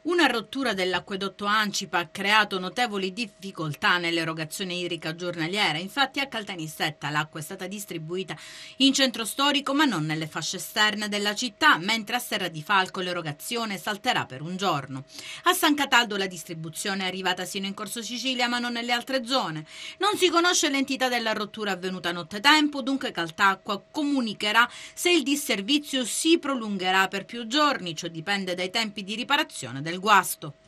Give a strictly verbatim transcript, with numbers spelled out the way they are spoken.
Una rottura dell'acquedotto Ancipa ha creato notevoli difficoltà nell'erogazione idrica giornaliera. Infatti a Caltanissetta l'acqua è stata distribuita in centro storico ma non nelle fasce esterne della città, mentre a Serra di Falco l'erogazione salterà per un giorno. A San Cataldo la distribuzione è arrivata sino in Corso Sicilia ma non nelle altre zone. Non si conosce l'entità della rottura avvenuta nottetempo, dunque Caltacqua comunicherà se il disservizio si prolungherà per più giorni. Ciò dipende dai tempi di riparazione del guasto.